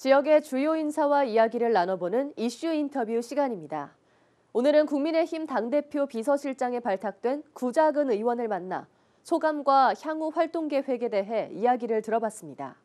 지역의 주요 인사와 이야기를 나눠보는 이슈 인터뷰 시간입니다. 오늘은 국민의힘 당대표 비서실장에 발탁된 구자근 의원을 만나 소감과 향후 활동 계획에 대해 이야기를 들어봤습니다.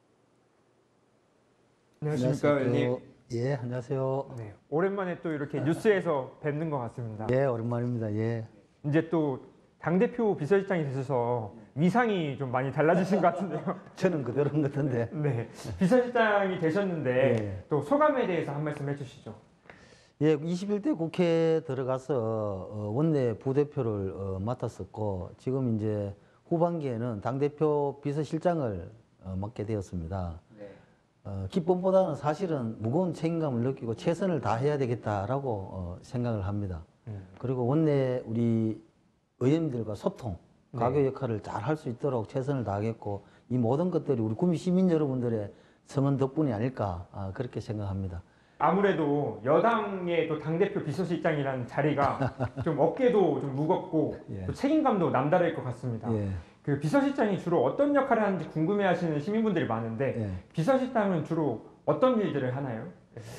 안녕하십니까, 의원님. 예, 안녕하세요. 네, 오랜만에 또 이렇게 뉴스에서 뵙는 것 같습니다. 예, 오랜만입니다. 예. 이제 또 당대표 비서실장이 되셔서 위상이 좀 많이 달라지신 것 같은데요. 저는 그대로인 것 같은데. 네, 비서실장이 되셨는데 예. 또 소감에 대해서 한 말씀 해주시죠. 예, 21대 국회에 들어가서 원내 부대표를 맡았었고 지금 이제 후반기에는 당대표 비서실장을 맡게 되었습니다. 기쁨보다는 사실은 무거운 책임감을 느끼고 최선을 다해야 되겠다라고 생각을 합니다. 그리고 원내 우리 의원님들과 소통, 가교 역할을 잘 할 수 있도록 최선을 다하겠고 이 모든 것들이 우리 구미 시민 여러분들의 성원 덕분이 아닐까 그렇게 생각합니다. 아무래도 여당의 또 당대표 비서실장이라는 자리가 좀 어깨도 좀 무겁고 예. 또 책임감도 남다를 것 같습니다. 예. 그 비서실장이 주로 어떤 역할을 하는지 궁금해하시는 시민분들이 많은데 예. 비서실장은 주로 어떤 일들을 하나요?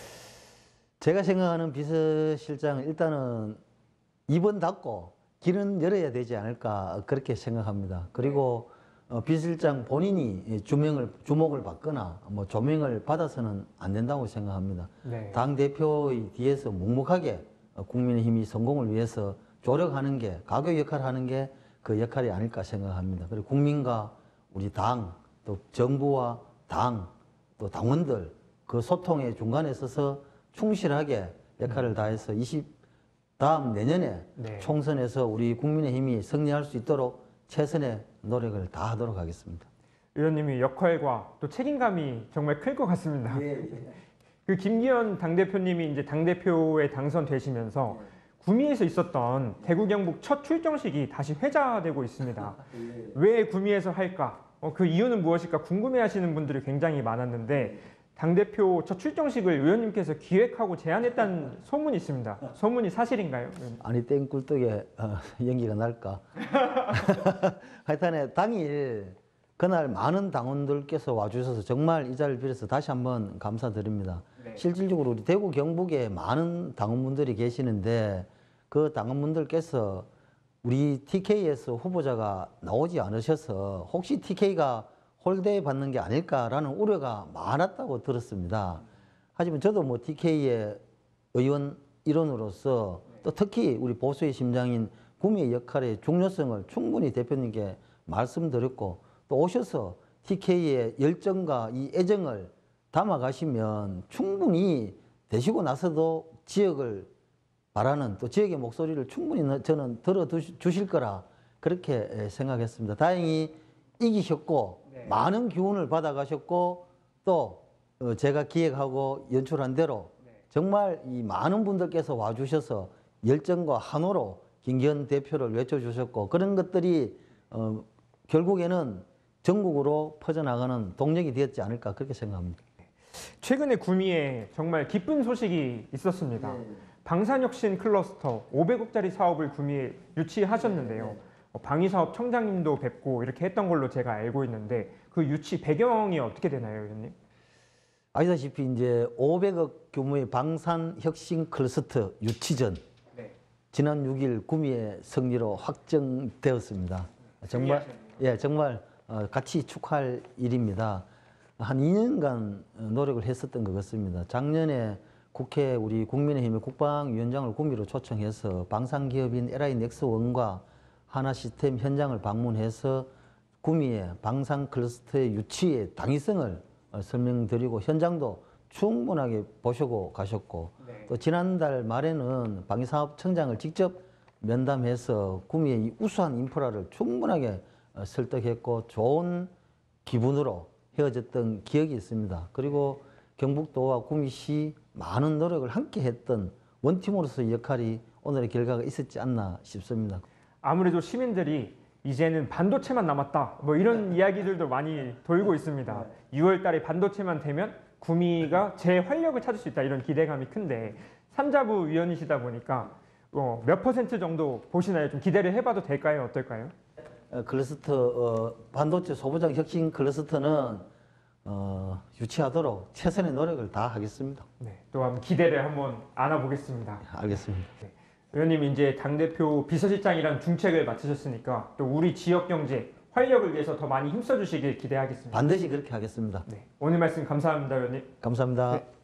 제가 생각하는 비서실장은 일단은 입은 닫고 길은 열어야 되지 않을까 그렇게 생각합니다. 그리고 비서실장 본인이 주목을 받거나 뭐 조명을 받아서는 안 된다고 생각합니다. 네. 당 대표의 뒤에서 묵묵하게 국민의힘이 성공을 위해서 조력하는 게 가교 역할을 하는 게 그 역할이 아닐까 생각합니다. 그리고 국민과 우리 당 또 정부와 당 또 당원들 그 소통의 중간에 서서 충실하게 역할을 다해서 다음 내년에 네. 총선에서 우리 국민의힘이 승리할 수 있도록 최선의 노력을 다하도록 하겠습니다. 의원님이 역할과 또 책임감이 정말 클 것 같습니다. 그 김기현 당대표님이 이제 당대표에 당선되시면서 구미에서 있었던 대구 경북 첫 출정식이 다시 회자되고 있습니다. 왜 구미에서 할까? 그 이유는 무엇일까 궁금해하시는 분들이 굉장히 많았는데 당대표 첫 출정식을 의원님께서 기획하고 제안했다는 소문이 있습니다. 소문이 사실인가요? 아니 땡꿀떡에 연기가 날까? 하여튼에 당일 그날 많은 당원들께서 와주셔서 정말 이 자리를 빌어서 다시 한번 감사드립니다. 네. 실질적으로 우리 대구 경북에 많은 당원분들이 계시는데 그 당원분들께서 우리 TK에서 후보자가 나오지 않으셔서 혹시 TK가 홀대 받는 게 아닐까라는 우려가 많았다고 들었습니다. 하지만 저도 뭐 TK의 의원 일원으로서 또 특히 우리 보수의 심장인 구미의 역할의 중요성을 충분히 대표님께 말씀드렸고 또 오셔서 TK의 열정과 이 애정을 담아가시면 충분히 되시고 나서도 지역을 바라는 또 지역의 목소리를 충분히 저는 들어주실 거라 그렇게 생각했습니다. 다행히 이기셨고 네. 많은 기운을 받아가셨고 또 제가 기획하고 연출한 대로 정말 이 많은 분들께서 와주셔서 열정과 한호로 김기현 대표를 외쳐주셨고 그런 것들이 결국에는 전국으로 퍼져나가는 동력이 되었지 않을까 그렇게 생각합니다. 최근에 구미에 정말 기쁜 소식이 있었습니다. 방산혁신 클러스터 500억짜리 사업을 구미에 유치하셨는데요. 방위사업 청장님도 뵙고 이렇게 했던 걸로 제가 알고 있는데 그 유치 배경이 어떻게 되나요, 의원님? 아시다시피 이제 500억 규모의 방산혁신 클러스터 유치전 지난 6일 구미의 승리로 확정되었습니다. 정말 같이 축하할 일입니다. 한 2년간 노력을 했었던 것 같습니다. 작년에 국회 우리 국민의힘의 국방위원장을 구미로 초청해서 방산기업인 LI넥스원과 하나시스템 현장을 방문해서 구미의 방산 클러스터의 유치의 당위성을 설명드리고 현장도 충분하게 보시고 가셨고 또 지난달 말에는 방위사업청장을 직접 면담해서 구미의 이 우수한 인프라를 충분하게 설득했고 좋은 기분으로 헤어졌던 기억이 있습니다. 그리고 경북도와 구미시 많은 노력을 함께 했던 원팀으로서의 역할이 오늘의 결과가 있었지 않나 싶습니다. 아무래도 시민들이 이제는 반도체만 남았다 뭐 이런 이야기들도 많이 돌고 있습니다. 6월 달에 반도체만 되면 구미가 재활력을 찾을 수 있다 이런 기대감이 큰데 산자부 위원이시다 보니까 몇 퍼센트 정도 보시나요? 좀 기대를 해봐도 될까요? 어떨까요? 클러스터 반도체 소부장 혁신 클러스터는 유치하도록 최선의 노력을 다 하겠습니다. 네, 또 한번 기대를 한번 안아보겠습니다. 알겠습니다. 의원님 이제 당대표 비서실장이라는 중책을 맡으셨으니까 또 우리 지역 경제 활력을 위해서 더 많이 힘써 주시길 기대하겠습니다. 반드시 그렇게 하겠습니다. 네, 오늘 말씀 감사합니다, 의원님. 감사합니다. 네.